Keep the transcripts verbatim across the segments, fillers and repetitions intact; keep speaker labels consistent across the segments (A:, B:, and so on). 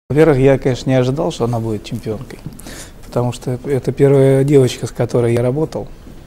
A: Во-первых, я, конечно, не ожидал, что она будет чемпионкой, потому что это первая девочка, с которой я работал.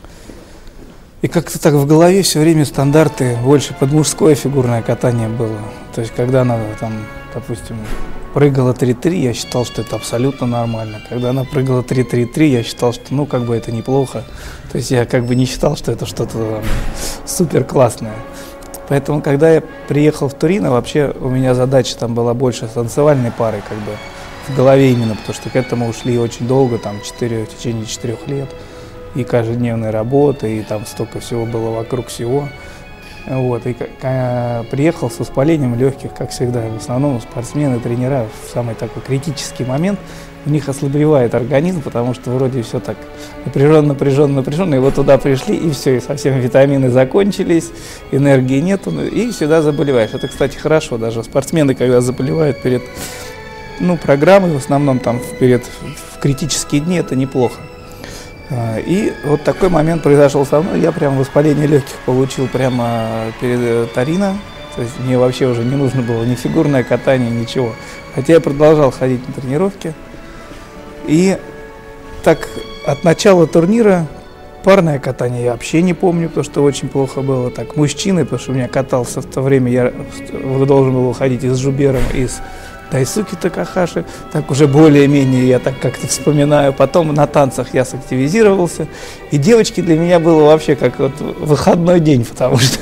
A: И как-то так в голове все время стандарты больше под мужское фигурное катание было. То есть, когда она там, допустим, прыгала три-три, я считал, что это абсолютно нормально. Когда она прыгала три-три-три, я считал, что ну как бы это неплохо. То есть я как бы не считал, что это что-то супер классное. Поэтому, когда я приехал в Торино, вообще у меня задача там была больше с танцевальной парой, как бы в голове именно, потому что к этому ушли очень долго, там четыре, в течение четырех лет, и каждодневной работы, и там столько всего было вокруг всего. Вот, и э, приехал с воспалением легких, как всегда, в основном спортсмены, тренера в самый такой критический момент, у них ослабевает организм, потому что вроде все так напряженно, напряженно, напряженно, и вот туда пришли, и все, и совсем витамины закончились, энергии нету, и всегда заболеваешь. Это, кстати, хорошо, даже спортсмены, когда заболевают перед, ну, программой, в основном там перед, в критические дни, это неплохо. И вот такой момент произошел со мной, я прям воспаление легких получил прямо перед Торино, то есть мне вообще уже не нужно было ни фигурное катание, ничего. Хотя я продолжал ходить на тренировки. И так от начала турнира парное катание я вообще не помню, потому что очень плохо было. Так, мужчины, потому что у меня катался в то время, я должен был уходить и с Жубером, и с Дайсуки Такахаши, так уже более-менее я так как-то вспоминаю. Потом на танцах я сактивизировался, и девочки для меня было вообще как вот выходной день, потому что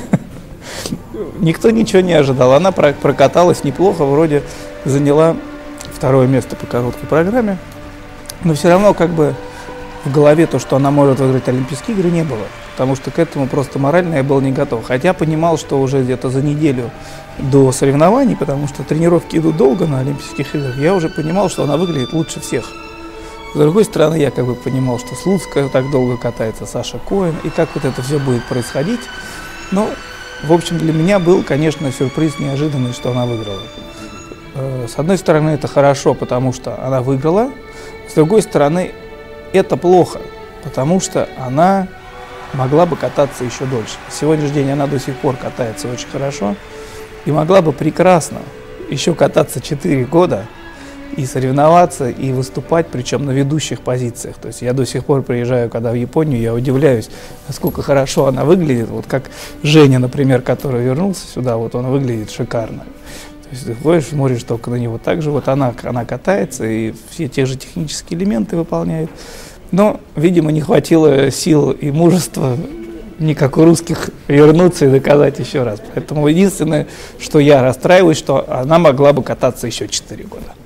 A: никто ничего не ожидал. Она прокаталась неплохо, вроде заняла второе место по короткой программе, но все равно как бы в голове то, что она может выиграть Олимпийские игры, не было, потому что к этому просто морально я был не готов. Хотя понимал, что уже где-то за неделю до соревнований, потому что тренировки идут долго на Олимпийских играх, я уже понимал, что она выглядит лучше всех. С другой стороны, я как бы понимал, что Слуцкая так долго катается, Саша Коэн, и как вот это все будет происходить. Но, в общем, для меня был, конечно, сюрприз неожиданный, что она выиграла. С одной стороны, это хорошо, потому что она выиграла, с другой стороны, это плохо, потому что она могла бы кататься еще дольше. На сегодняшний день она до сих пор катается очень хорошо и могла бы прекрасно еще кататься четыре года и соревноваться, и выступать, причем на ведущих позициях. То есть я до сих пор приезжаю, когда в Японию, я удивляюсь, насколько хорошо она выглядит. Вот как Женя, например, который вернулся сюда, вот он выглядит шикарно. То есть ты ходишь, смотришь только на него. Так же вот она, она катается и все те же технические элементы выполняет. Но, видимо, не хватило сил и мужества, не как у русских, вернуться и доказать еще раз. Поэтому единственное, что я расстраиваюсь, что она могла бы кататься еще четыре года.